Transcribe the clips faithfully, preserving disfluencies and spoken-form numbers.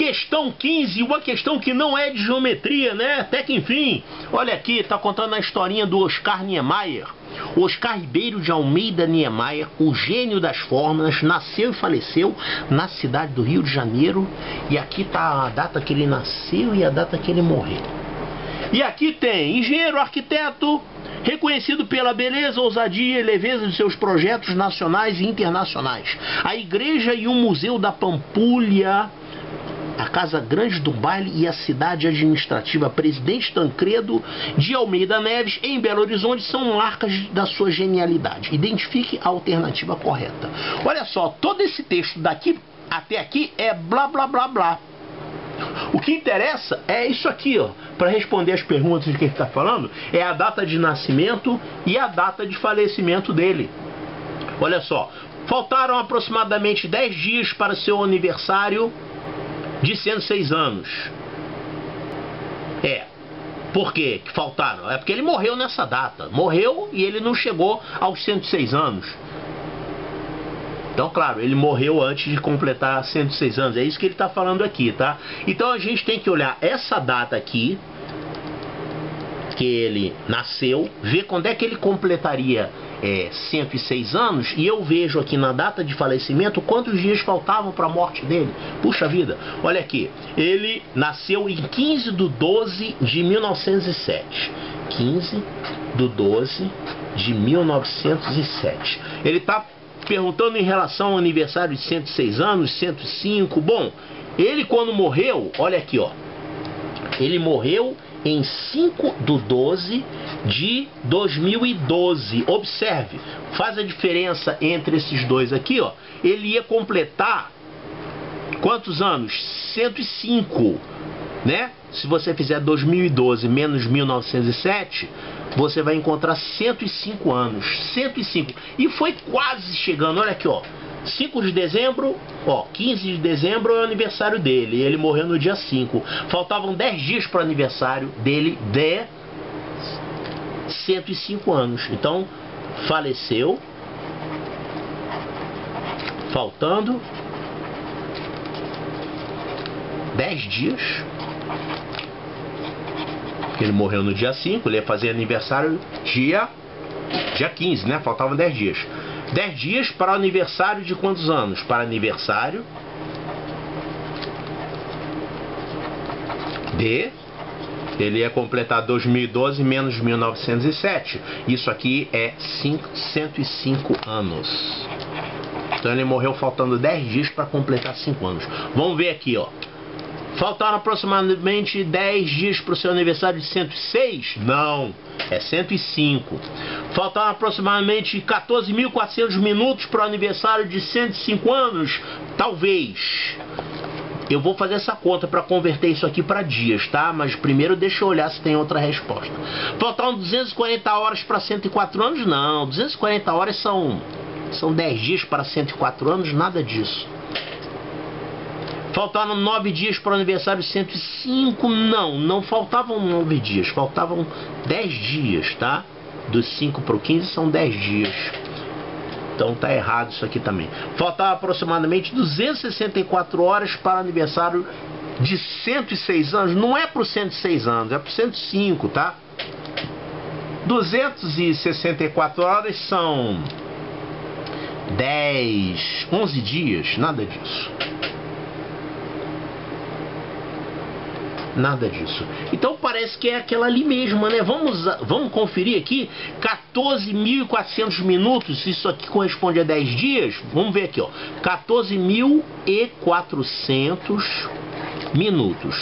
Questão quinze, uma questão que não é de geometria, né? Até que enfim. Olha aqui, tá contando a historinha do Oscar Niemeyer. Oscar Ribeiro de Almeida Niemeyer, o gênio das fórmulas, nasceu e faleceu na cidade do Rio de Janeiro. E aqui tá a data que ele nasceu e a data que ele morreu. E aqui tem engenheiro, arquiteto, reconhecido pela beleza, ousadia e leveza de seus projetos nacionais e internacionais. A igreja e o museu da Pampulha, a Casa Grande do Baile e a cidade administrativa Presidente Tancredo de Almeida Neves, em Belo Horizonte, são marcas da sua genialidade. Identifique a alternativa correta. Olha só, todo esse texto daqui até aqui é blá blá blá blá. O que interessa é isso aqui, ó, para responder as perguntas de quem está falando, é a data de nascimento e a data de falecimento dele. Olha só, faltaram aproximadamente dez dias para seu aniversário de cento e seis anos. É, por quê que faltaram? É porque ele morreu nessa data. Morreu e ele não chegou aos cento e seis anos. Então, claro, ele morreu antes de completar cento e seis anos. É isso que ele está falando aqui, tá? Então a gente tem que olhar essa data aqui, que ele nasceu, ver quando é que ele completaria é, cento e seis anos, e eu vejo aqui na data de falecimento quantos dias faltavam para a morte dele. Puxa vida, olha aqui, ele nasceu em quinze de doze de mil novecentos e sete. quinze de doze de mil novecentos e sete. Ele está perguntando em relação ao aniversário de cento e seis anos, cento e cinco. Bom, ele quando morreu, olha aqui, ó, ele morreu em cinco de doze de dois mil e doze. Observe, faz a diferença entre esses dois aqui, ó. Ele ia completar quantos anos? cento e cinco, né? Se você fizer dois mil e doze menos mil novecentos e sete, você vai encontrar cento e cinco anos. cento e cinco. E foi quase chegando, olha aqui, ó. cinco de dezembro, ó, quinze de dezembro é o aniversário dele. Ele morreu no dia cinco. Faltavam dez dias para o aniversário dele de cento e cinco anos. Então, faleceu faltando dez dias. Ele morreu no dia cinco, ele ia fazer aniversário dia, dia quinze, né? Faltavam dez dias. dez dias para o aniversário de quantos anos? Para aniversário de... Ele ia completar dois mil e doze menos mil novecentos e sete. Isso aqui é cento e cinco anos. Então ele morreu faltando dez dias para completar cinco anos. Vamos ver aqui, ó. Faltaram aproximadamente dez dias para o seu aniversário de cento e seis? Não, é cento e cinco. Faltaram aproximadamente quatorze mil e quatrocentos minutos para o aniversário de cento e cinco anos? Talvez. Eu vou fazer essa conta para converter isso aqui para dias, tá? Mas primeiro deixa eu olhar se tem outra resposta. Faltaram duzentas e quarenta horas para cento e quatro anos? Não, duzentas e quarenta horas são, são dez dias para cento e quatro anos? Nada disso. Faltaram nove dias para o aniversário de cento e cinco? Não, não faltavam nove dias, faltavam dez dias, tá? Dos cinco para o quinze são dez dias. Então tá errado isso aqui também. Faltavam aproximadamente duzentas e sessenta e quatro horas para o aniversário de cento e seis anos. Não é para o cento e seis anos, é para o cento e cinco, tá? duzentas e sessenta e quatro horas são dez, onze dias, nada disso. Nada disso. Então parece que é aquela ali mesma, né? Vamos, vamos conferir aqui. quatorze mil e quatrocentos minutos. Isso aqui corresponde a dez dias. Vamos ver aqui, ó. quatorze mil e quatrocentos minutos.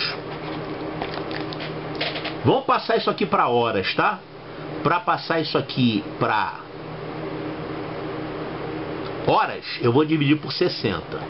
Vamos passar isso aqui para horas, tá? Para passar isso aqui para horas, eu vou dividir por sessenta.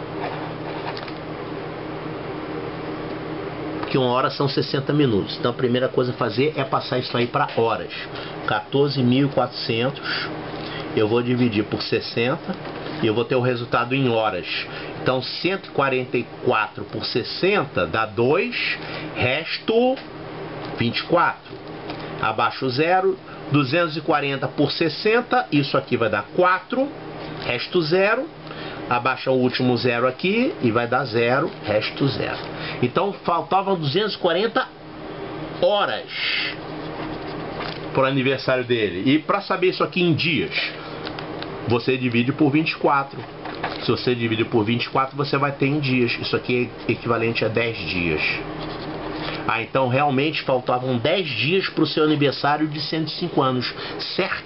Que uma hora são sessenta minutos. Então a primeira coisa a fazer é passar isso aí para horas. quatorze mil e quatrocentos eu vou dividir por sessenta e eu vou ter o resultado em horas. Então cento e quarenta e quatro por sessenta dá dois, resto vinte e quatro. Abaixo zero, duzentos e quarenta por sessenta, isso aqui vai dar quatro, resto zero. abaixa o último zero aqui e vai dar zero, resto zero. Então faltavam duzentas e quarenta horas para o aniversário dele. E para saber isso aqui em dias, você divide por vinte e quatro. Se você divide por vinte e quatro, você vai ter em dias. Isso aqui é equivalente a dez dias. Ah, então realmente faltavam dez dias para o seu aniversário de cento e cinco anos.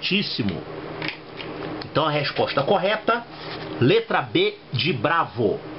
Certíssimo. Então a resposta correta, letra B de Bravo.